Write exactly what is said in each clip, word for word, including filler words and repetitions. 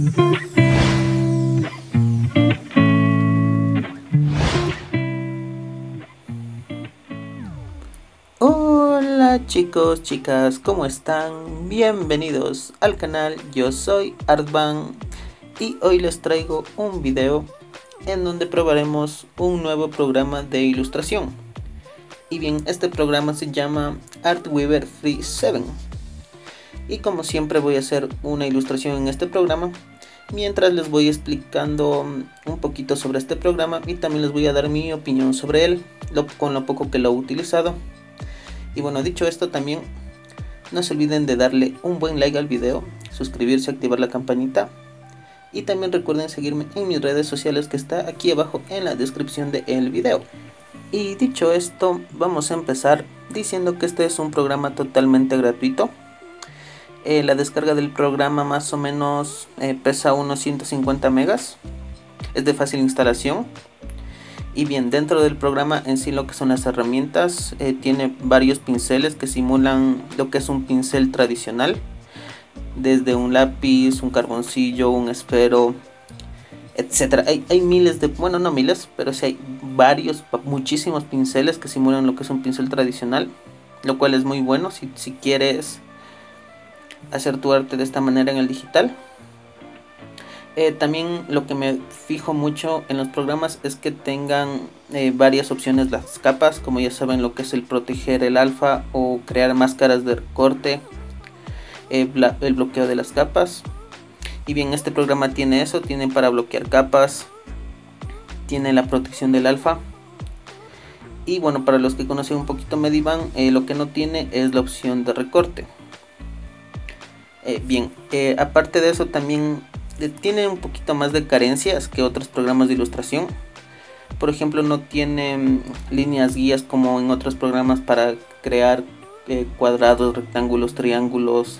Hola chicos, chicas, ¿cómo están? Bienvenidos al canal, yo soy Artban y hoy les traigo un video en donde probaremos un nuevo programa de ilustración. Y bien, este programa se llama Artweaver Free siete. Y como siempre voy a hacer una ilustración en este programa, mientras les voy explicando un poquito sobre este programa y también les voy a dar mi opinión sobre él, lo, con lo poco que lo he utilizado. Y bueno, dicho esto, también no se olviden de darle un buen like al video, suscribirse, activar la campanita y también recuerden seguirme en mis redes sociales que está aquí abajo en la descripción del video. Y dicho esto, vamos a empezar diciendo que este es un programa totalmente gratuito. Eh, la descarga del programa más o menos eh, pesa unos ciento cincuenta megas, es de fácil instalación. Y bien, dentro del programa en sí lo que son las herramientas, eh, tiene varios pinceles que simulan lo que es un pincel tradicional. Desde un lápiz, un carboncillo, un esfero, etcétera. Hay, hay miles de, bueno no miles, pero sí hay varios, muchísimos pinceles que simulan lo que es un pincel tradicional. Lo cual es muy bueno si, si quieres hacer tu arte de esta manera en el digital. Eh, también lo que me fijo mucho en los programas es que tengan eh, varias opciones las capas, como ya saben lo que es el proteger el alfa o crear máscaras de recorte, eh, el bloqueo de las capas. Y bien, este programa tiene eso, tiene para bloquear capas, tiene la protección del alfa. Y bueno, para los que conocen un poquito Medivan, eh, lo que no tiene es la opción de recorte. Eh, bien, eh, aparte de eso también tiene un poquito más de carencias que otros programas de ilustración. Por ejemplo, no tiene líneas guías como en otros programas para crear eh, cuadrados, rectángulos, triángulos,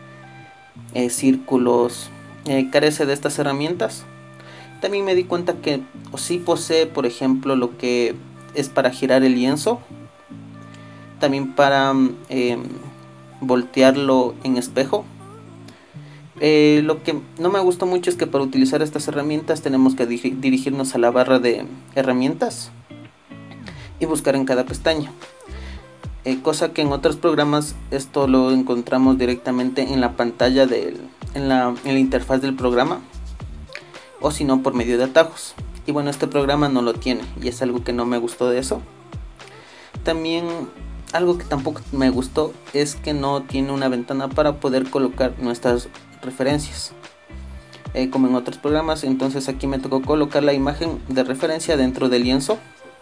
eh, círculos. Eh, carece de estas herramientas. También me di cuenta que sí posee, por ejemplo, lo que es para girar el lienzo. También para eh, voltearlo en espejo. Eh, lo que no me gustó mucho es que para utilizar estas herramientas tenemos que dirigirnos a la barra de herramientas y buscar en cada pestaña, eh, cosa que en otros programas esto lo encontramos directamente en la pantalla del, en, la, en la interfaz del programa, o si no por medio de atajos. Y bueno, este programa no lo tiene y es algo que no me gustó de eso. También algo que tampoco me gustó es que no tiene una ventana para poder colocar nuestras referencias, eh, como en otros programas. Entonces aquí me tocó colocar la imagen de referencia dentro del lienzo.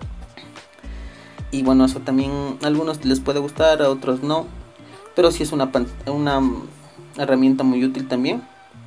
Y bueno, eso también a algunos les puede gustar, a otros no, pero sí es una, una herramienta muy útil también.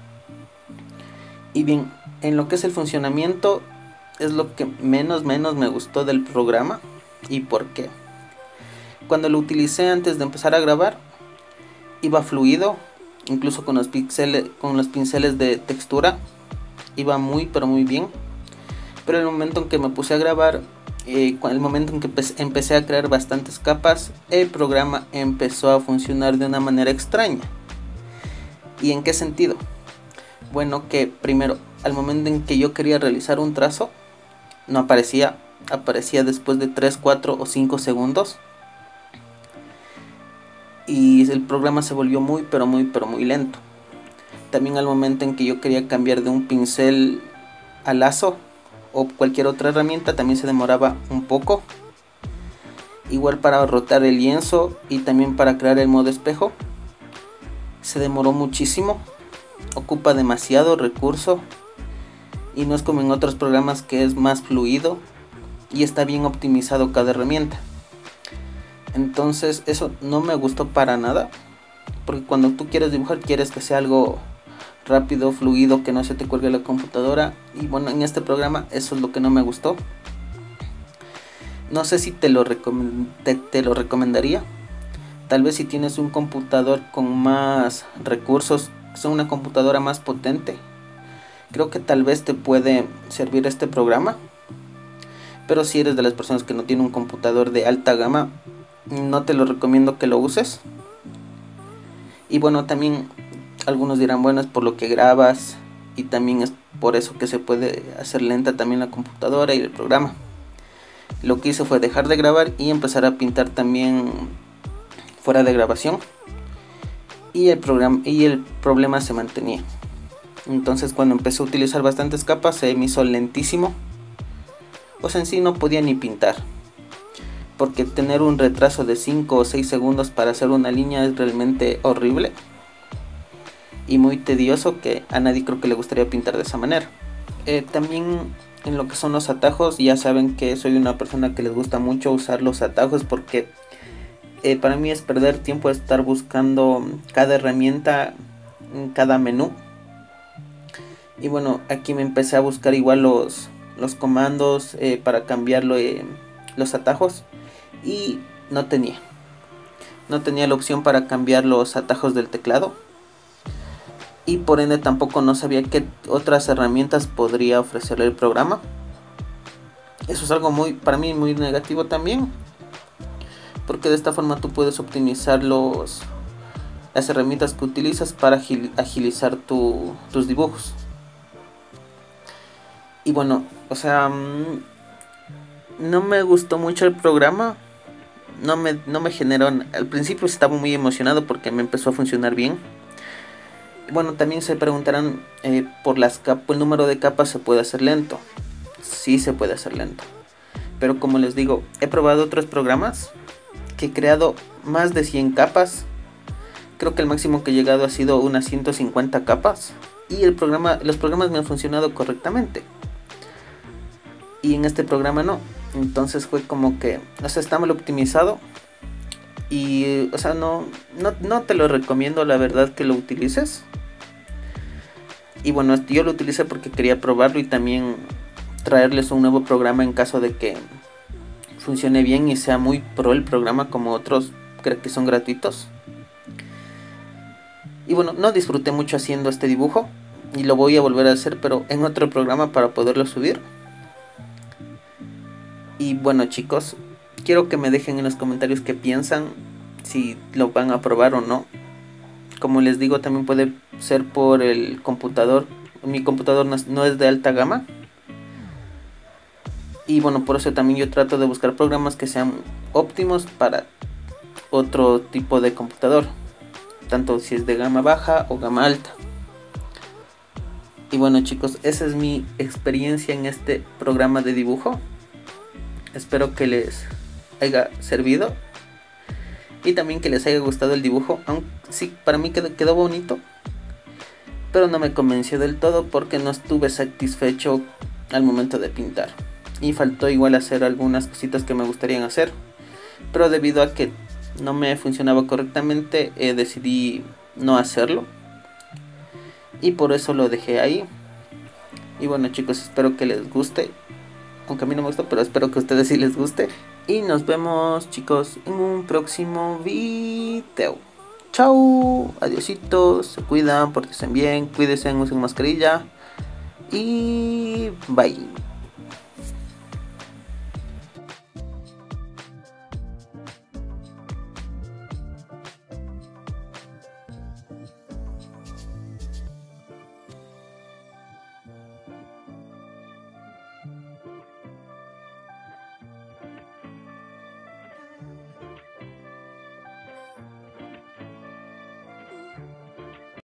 Y bien, en lo que es el funcionamiento es lo que menos menos me gustó del programa. ¿Y por qué? Cuando lo utilicé antes de empezar a grabar iba fluido, incluso con los píxeles, con los pinceles de textura iba muy pero muy bien. Pero el momento en que me puse a grabar, eh, el momento en que empecé a crear bastantes capas, el programa empezó a funcionar de una manera extraña. ¿Y en qué sentido? Bueno, que primero, al momento en que yo quería realizar un trazo, no aparecía, aparecía después de tres, cuatro o cinco segundos. Y el programa se volvió muy pero muy pero muy lento. También al momento en que yo quería cambiar de un pincel a lazo o cualquier otra herramienta también se demoraba un poco. Igual para rotar el lienzo y también para crear el modo espejo se demoró muchísimo. Ocupa demasiado recurso y no es como en otros programas que es más fluido y está bien optimizado cada herramienta. Entonces eso no me gustó para nada, porque cuando tú quieres dibujar quieres que sea algo rápido, fluido, que no se te cuelgue la computadora. Y bueno, en este programa eso es lo que no me gustó. No sé si te lo, recom te, te lo recomendaría. Tal vez si tienes un computador con más recursos, una computadora más potente, creo que tal vez te puede servir este programa. Pero si eres de las personas que no tiene un computador de alta gama, no te lo recomiendo que lo uses. Y bueno, también algunos dirán, bueno, es por lo que grabas y también es por eso que se puede hacer lenta también la computadora y el programa. Lo que hice fue dejar de grabar y empezar a pintar también fuera de grabación, y el programa y el problema se mantenía. Entonces cuando empecé a utilizar bastantes capas se me hizo lentísimo, o sea, en sí no podía ni pintar, porque tener un retraso de cinco o seis segundos para hacer una línea es realmente horrible y muy tedioso, que a nadie creo que le gustaría pintar de esa manera. Eh, también en lo que son los atajos, ya saben que soy una persona que les gusta mucho usar los atajos, porque eh, para mí es perder tiempo estar buscando cada herramienta en cada menú. Y bueno, aquí me empecé a buscar igual los, los comandos eh, para cambiarlo, eh, los atajos, y no tenía no tenía la opción para cambiar los atajos del teclado, y por ende tampoco no sabía qué otras herramientas podría ofrecerle el programa. Eso es algo muy, para mí, muy negativo también, porque de esta forma tú puedes optimizar los, las herramientas que utilizas para agil, agilizar tu, tus dibujos. Y bueno, o sea, no me gustó mucho el programa. No me, no me generó, al principio estaba muy emocionado porque me empezó a funcionar bien. Bueno, también se preguntarán eh, por las capas, el número de capas se puede hacer lento. Sí se puede hacer lento, pero como les digo, he probado otros programas que he creado más de cien capas. Creo que el máximo que he llegado ha sido unas ciento cincuenta capas, y el programa, los programas me han funcionado correctamente, y en este programa no. Entonces fue como que, o sea, está mal optimizado, y o sea, no, no, no te lo recomiendo, la verdad, que lo utilices. Y bueno, yo lo utilicé porque quería probarlo y también traerles un nuevo programa en caso de que funcione bien y sea muy pro el programa, como otros creo que son gratuitos. Y bueno, no disfruté mucho haciendo este dibujo, y lo voy a volver a hacer, pero en otro programa, para poderlo subir. Y bueno, chicos, quiero que me dejen en los comentarios qué piensan, si lo van a probar o no. Como les digo, también puede ser por el computador. Mi computador no es de alta gama, y bueno, por eso también yo trato de buscar programas que sean óptimos para otro tipo de computador, tanto si es de gama baja o gama alta. Y bueno, chicos, esa es mi experiencia en este programa de dibujo. Espero que les haya servido y también que les haya gustado el dibujo. Aunque sí, para mí quedó, quedó bonito, pero no me convenció del todo porque no estuve satisfecho al momento de pintar, y faltó igual hacer algunas cositas que me gustarían hacer, pero debido a que no me funcionaba correctamente, eh, decidí no hacerlo, y por eso lo dejé ahí. Y bueno, chicos, espero que les guste, aunque a mí no me gustó, pero espero que a ustedes sí les guste. Y nos vemos, chicos, en un próximo video. Chao, adiositos, se cuidan, pórtense bien, cuídense, usen mascarilla y bye.